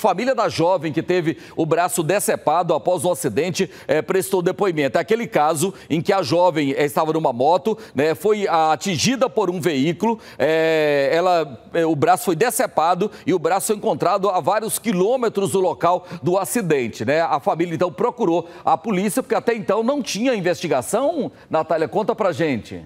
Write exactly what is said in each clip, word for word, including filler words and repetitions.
família da jovem que teve o braço decepado após um acidente é, prestou depoimento. É aquele caso em que a jovem é, estava numa moto, né, foi atingida por um veículo, é, ela, é, o braço foi decepado e o braço foi encontrado a vários quilômetros do local do acidente, né? A família então procurou a polícia porque até então não tinha investigação. Natália, conta pra gente.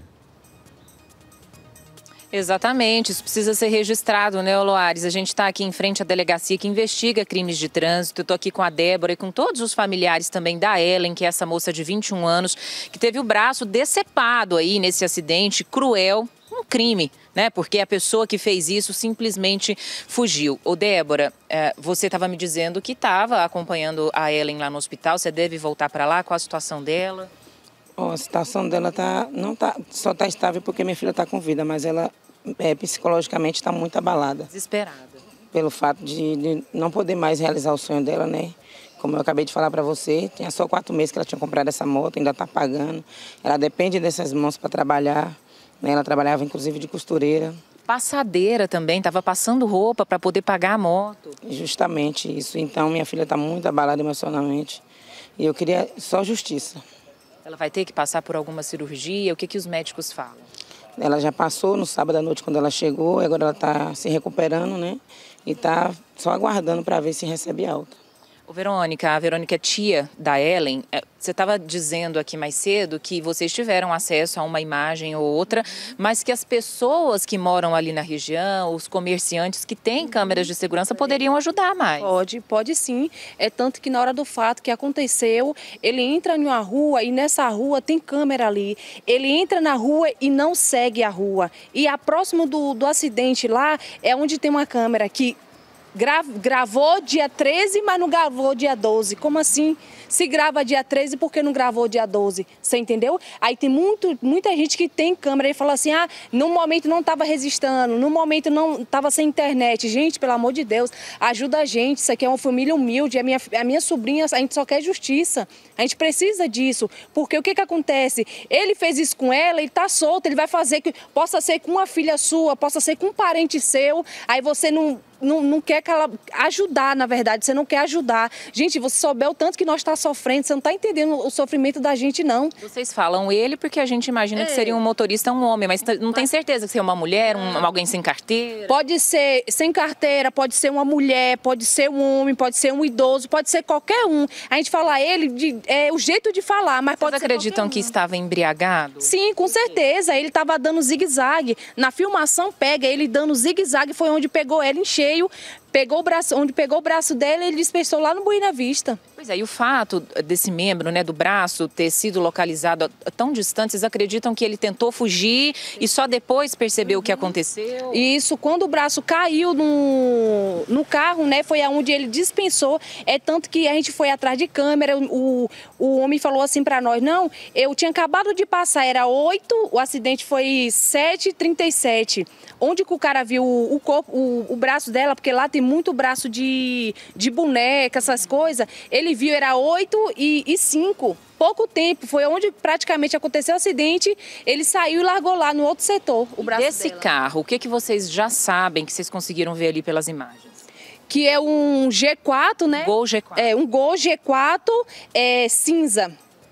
Exatamente, isso precisa ser registrado, né, Loares? A gente está aqui em frente à delegacia que investiga crimes de trânsito. Eu estou aqui com a Débora e com todos os familiares também da Ellen, que é essa moça de vinte e um anos, que teve o braço decepado aí nesse acidente cruel, um crime, né? Porque a pessoa que fez isso simplesmente fugiu. Ô, Débora, você estava me dizendo que estava acompanhando a Ellen lá no hospital. Você deve voltar para lá? Qual a situação dela? Oh, a situação dela tá, não tá, só está estável porque minha filha está com vida, mas ela é, psicologicamente está muito abalada. Desesperada. Pelo fato de, de não poder mais realizar o sonho dela, né? Como eu acabei de falar para você, tinha só quatro meses que ela tinha comprado essa moto, ainda está pagando. Ela depende dessas mãos para trabalhar, né? Ela trabalhava inclusive de costureira. Passadeira também, estava passando roupa para poder pagar a moto. Justamente isso. Então minha filha está muito abalada emocionalmente e eu queria só justiça. Ela vai ter que passar por alguma cirurgia? O que, que os médicos falam? Ela já passou no sábado à noite quando ela chegou, agora ela está se recuperando, né? E está só aguardando para ver se recebe alta. Ô, Verônica, a Verônica é tia da Ellen. Você estava dizendo aqui mais cedo que vocês tiveram acesso a uma imagem ou outra, mas que as pessoas que moram ali na região, os comerciantes que têm câmeras de segurança poderiam ajudar mais. Pode, pode sim. É tanto que na hora do fato que aconteceu, ele entra em uma rua e nessa rua tem câmera ali. Ele entra na rua e não segue a rua. E a próximo do, do acidente lá é onde tem uma câmera que Gra gravou dia treze, mas não gravou dia doze. Como assim? Se grava dia treze, por que não gravou dia doze? Você entendeu? Aí tem muito, muita gente que tem câmera e fala assim, ah, no momento não estava registrando, no momento não estava sem internet. Gente, pelo amor de Deus, ajuda a gente. Isso aqui é uma família humilde, a minha, a minha sobrinha, a gente só quer justiça. A gente precisa disso, porque o que que acontece? Ele fez isso com ela, ele tá solto, ele vai fazer que possa ser com uma filha sua, possa ser com um parente seu, aí você não... Não, não quer que ela ajudar, na verdade, você não quer ajudar. Gente, você souber o tanto que nós está sofrendo, você não está entendendo o sofrimento da gente, não. Vocês falam ele porque a gente imagina é. que seria um motorista, um homem, mas não tem certeza que seria uma mulher, um, alguém sem carteira? Pode ser sem carteira, pode ser uma mulher, pode ser um homem, pode ser um idoso, pode ser qualquer um. A gente fala ele, de, é o jeito de falar, mas Vocês pode ser acreditam um. que estava embriagado? Sim, com certeza. Ele estava dando zigue-zague. Na filmação pega ele dando zigue-zague, foi onde pegou ela em cheio. Pegou o braço, onde pegou o braço dela, ele dispersou lá no Buena Vista. Pois é, e o fato desse membro, né, do braço ter sido localizado tão distante, vocês acreditam que ele tentou fugir e só depois percebeu uhum. o que aconteceu? Isso, quando o braço caiu no, no carro, né, foi aonde ele dispensou. É tanto que a gente foi atrás de câmera, o, o homem falou assim para nós, não, eu tinha acabado de passar, era oito, o acidente foi sete e trinta e sete. Onde que o cara viu o corpo, o, o braço dela, porque lá tem muito braço de, de boneca, essas coisas, ele viu, era oito e cinco. Pouco tempo, foi onde praticamente aconteceu o acidente, ele saiu e largou lá no outro setor, o braço desse dela. Carro, o que, que vocês já sabem, que vocês conseguiram ver ali pelas imagens? Que é um G quatro, né? Gol G quatro. É, um Gol G quatro é, cinza.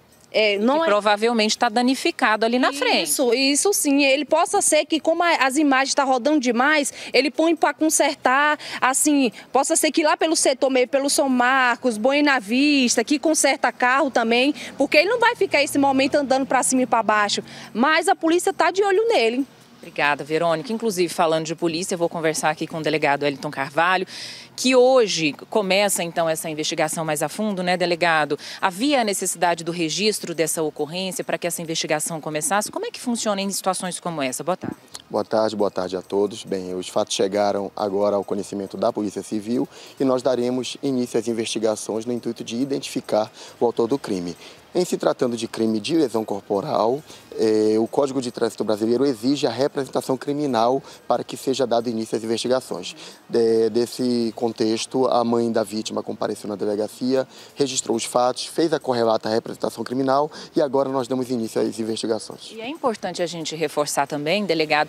É, não é... provavelmente está danificado ali na isso, frente. Isso, isso sim. Ele possa ser que, como as imagens estão rodando demais, ele põe para consertar, assim, possa ser que lá pelo setor meio, pelo São Marcos, Buena Vista, que conserta carro também, porque ele não vai ficar esse momento andando para cima e para baixo. Mas a polícia está de olho nele. Obrigada, Verônica. Inclusive, falando de polícia, eu vou conversar aqui com o delegado Wellington Carvalho, que hoje começa, então, essa investigação mais a fundo, né, delegado? Havia a necessidade do registro dessa ocorrência para que essa investigação começasse? Como é que funciona em situações como essa? Boa tarde. Boa tarde, boa tarde a todos. Bem, os fatos chegaram agora ao conhecimento da Polícia Civil e nós daremos início às investigações no intuito de identificar o autor do crime. Em se tratando de crime de lesão corporal, eh, o Código de Trânsito Brasileiro exige a representação criminal para que seja dado início às investigações. De, desse contexto, a mãe da vítima compareceu na delegacia, registrou os fatos, fez a correlata representação criminal e agora nós damos início às investigações. E é importante a gente reforçar também, delegado,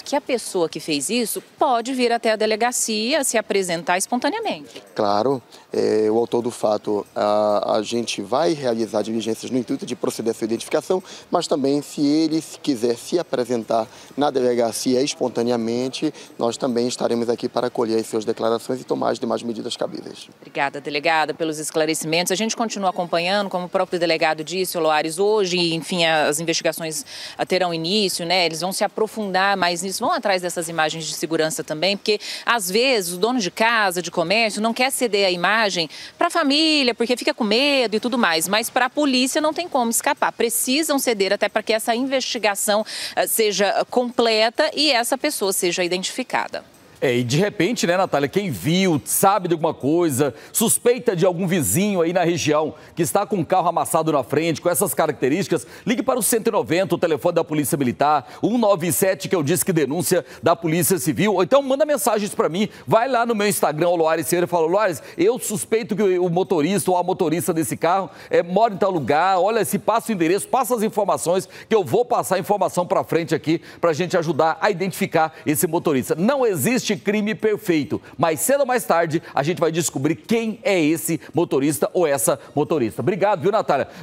que a pessoa que fez isso pode vir até a delegacia se apresentar espontaneamente. Claro, é, o autor do fato, a, a gente vai realizar diligências no intuito de proceder à sua identificação, mas também se ele quiser se apresentar na delegacia espontaneamente, nós também estaremos aqui para acolher as suas declarações e tomar as demais medidas cabíveis. Obrigada, delegada, pelos esclarecimentos. A gente continua acompanhando, como o próprio delegado disse, Loares, hoje, enfim, as investigações terão início, né? Eles vão se aprofundar mais nisso, vão atrás dessas imagens de segurança também, porque às vezes o dono de casa, de comércio, não quer ceder a imagem para a família, porque fica com medo e tudo mais, mas para a polícia não tem como escapar. Precisam ceder até para que essa investigação uh, seja completa e essa pessoa seja identificada. É, e de repente, né, Natália, quem viu, sabe de alguma coisa, suspeita de algum vizinho aí na região que está com um carro amassado na frente, com essas características, ligue para o cento e noventa, o telefone da Polícia Militar, cento e noventa e sete, que eu disse que denúncia da Polícia Civil, ou então manda mensagens para mim, vai lá no meu Instagram, o Loares Ferreira, e fala, Loares, eu suspeito que o motorista ou a motorista desse carro é, mora em tal lugar, olha, se passa o endereço, passa as informações, que eu vou passar a informação para frente aqui, para a gente ajudar a identificar esse motorista. Não existe crime perfeito, mas cedo ou mais tarde a gente vai descobrir quem é esse motorista ou essa motorista. Obrigado, viu, Natália?